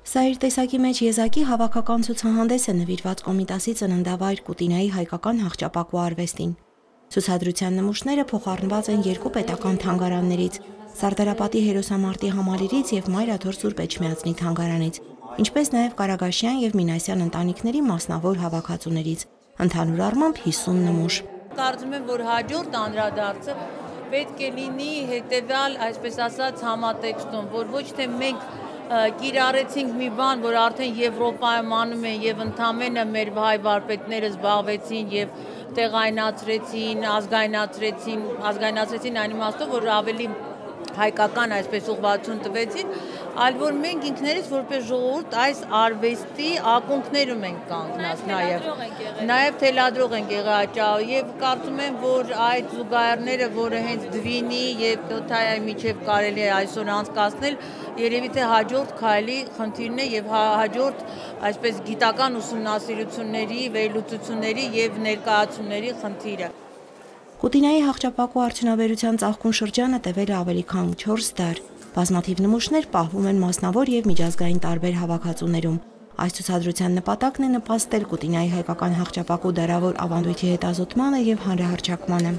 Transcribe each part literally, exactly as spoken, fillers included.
Սա իր տեսակի մեջ եզակի հավաքական ցուցահանդես է նվիրված Կոմիտասի ծննդավայր Կուտինայի հայկական հաղճապակու արվեստին։ Ցուցադրության նմուշները փոխառնված են երկու պետական թանգարաններից՝ Սարդարապատի հերոսամարտի համալիրից եւ Մայրաթոր Սուրբ Էջմիածնի թանգարանից, ինչպես նաեւ Կարագաշյան եւ Մինասյան ընտանիքների մասնավոր հավաքածուներից, ընդհանուր առմամբ հիսուն նմուշ։ Կարծում եմ, որ հաջորդ անդրադարձը պետք է լինի հետեւյալ, այսպես ասած, համատեքստում, որ ոչ թե մենք կիրառեցինք մի բան, որ արդեն Եվրոպայում անում են եւ ընդամենը մեր հայ վարպետները զբաղվեցին եւ տեղայնացրեցին, ազգայնացրեցին, ազգայնացրեցին այն իմաստով, որ ավելի հայկական այսպես ուղղվածություն տվեցին, այլ որ մենք ինքներս որպես ժողովուրդ այս արվեստի ակունքներում ենք կանգնած նաեւ նաեւ թելադրող ենք եղել եւ կարծում եմ, որ այդ զուգահեռները, որը հենց Դվինի եւ Քյոթայի միջև կարելի է այսօր անցկացնել, երևի թե հաջորդ քայլի խնդիրն է եւ հաջորդ այսպես գիտական ուսումնասիրությունների, վերլուծությունների եւ ներկայացումների խնդիրը։ Կուտինայի հաղճապակու արդյունաբերության ծաղկուն շրջանը տևել է ավելի քան չորս դար։ Բազմաթիվ նմուշներ պահվում են մասնավոր եւ միջազգային տարբեր հավաքածուներում։ Այս ցուցադրության նպատակն է նպաստել Կուտինայի հայկական հաղճապակու դարավոր ավանդույթի հետազոտմանը եւ հանրահռչակմանը։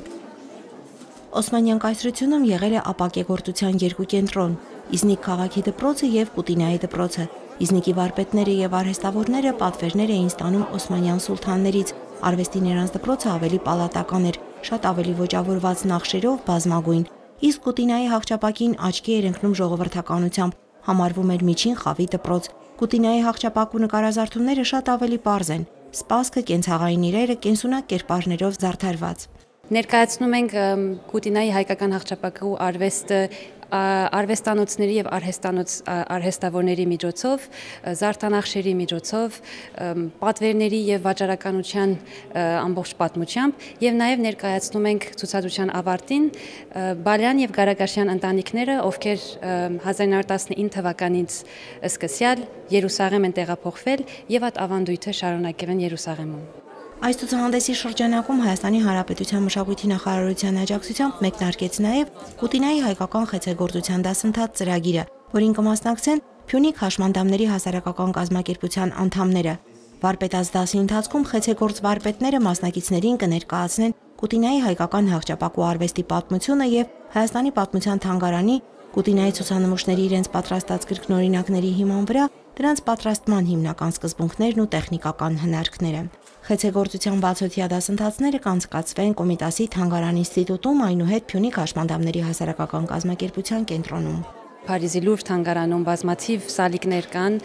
Օսմանյան կայսրությունում եղել է ապակեգործության երկու կենտրոն՝ Իզնիկ քաղաքի դպրոցը եւ Կուտինայի դպրոցը։ Իզնիկի վարպետները եւ արհեստավորները պատվերներ էին ստանում օսմանյան սուլթաններից, արվեստի նրանց դպրոցը ավելի պալատական էր, շատ ավելի ոճավորված նախշերով, բազմագույն, իսկ Կուտինայի հաղճապակին աչքի էր ընկնում ժողովրդականությամբ, համարվում էր միջին խավի դպրոց։ Կուտինայի հաղճապակու նկարազարդումները շատ ավելի պարզ են, սպասքը, կենցաղային իրերը կենսունակ կերպարներով զարդարված։ Ներկայացնում ենք Կուտինայի հայկական հաղճապակու արվեստը արվեստանոցների եւ արհեստանոց արհեստավորների միջոցով, զարդանախշերի միջոցով, պատվերների եւ վաճառականության ամբողջ պատմությամբ եւ նաեւ ներկայացնում ենք ցուցադրության ավարտին Բալյան եւ Գարագաշյան ընտանիքները, ովքեր հազար իննյակ հարյուր տասնինը թվականից սկսյալ Երուսաղեմ են տեղափոխվել եւ այդ ավանդույթը շարունակել են Երուսաղեմում։ Այս ցուցահանդեսի շրջանակում Հայաստանի Հանրապետության մշակույթի նախարարության աջակցությամբ մեկնարկեց նաև Կուտինայի հայկական խեցեգործության դասընթաց ծրագիրը, որին կմասնակցեն Փյունիկ հաշմանդամների հասարակական կազմակերպության անդամները։ Վարպետաց դասի ընթացքում խեցեգործ վարպետները մասնակիցներին կներկայացնեն Կուտինայի հայկական հաղճապակու արվեստի պատմությունը եւ Հայաստանի պատմության թանգարանի Կուտինայի ցուցանմուշների իրենց պատրաստած կրկնօրինակների հիման վրա դրանց պատրաստման հիմնական սկզբունքներն ու տեխնիկական հնարքները։ Խեցեգործության բացօթյա դասընթացները կանցկացվեն Կոմիտասի թանգարան ինստիտուտում, այնուհետ Փյունիկ հաշմանդամների հասարակական կազմակերպության կենտրոնում։ Փարիզի Լուվր թանգարանում բազմաթիվ սալիկներ կան,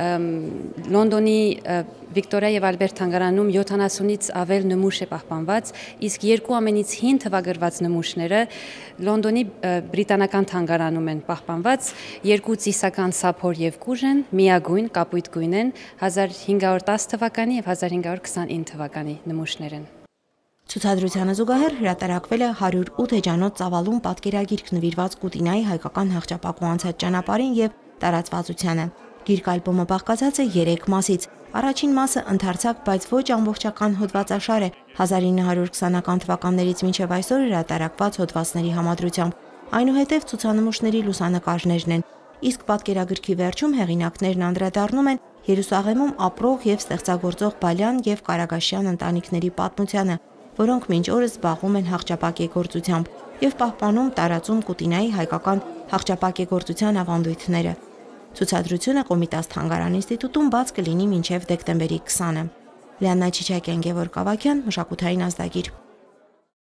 Լոնդոնի Վիկտորիա եւ Ալբերտ թանգարանում յոթանասունից ավել նմուշ է պահպանված, իսկ երկու ամենից հին թվագրված նմուշները Լոնդոնի բրիտանական թանգարանում են պահպանված, երկու ծիսական սափոր եւ կուժ են, միագույն կապույտ գույն են, հազար հինգ հարյուր տասը թվականի եւ հազար հինգ հարյուր քսանինը թվականի նմուշներ են։ Ցուցադրությանը զուգահեռ հրատարակվել է հարյուր ութ էջանոց ծավալուն պատկերագիրք նվիրված Կուտինայի հայկական հաղճապակու անցած ճանապարհին եւ տարածվածությանը։ Գիրք ալբոմը բաղկացած է երեք մասից։ Առաջին մասը ընդարձակ, բայց ոչ ամբողջական հոդվածաշար է հազար ինը հարյուր քսանական թվականներից մինչև այսօր հրատարակված հոդվածների համադրությամբ։ Այնուհետև ցուցանմուշների լուսանկարներն են, իսկ պատկերագրքի վերջում հեղինակներն անդրադառնում են Երուսաղեմում ապրող եւ ստեղծագործող Բալյան եւ Կարագաշյան ընտանիքների պատմությանը, որոնք մինչ օրս զբաղվում են հաղճապակեգործությամբ եւ պահպանում տարածում Կուտինայի հայկական հաղճապակեգործության ավանդույթները։ Ցուցադրությունը Կոմիտաս թանգարան ինստիտուտում բաց կլինի մինչև դեկտեմբերի քսանը։ Լիաննա Չիչակյան, Գևորգ Ավագյան, մշակութային ազդագիր։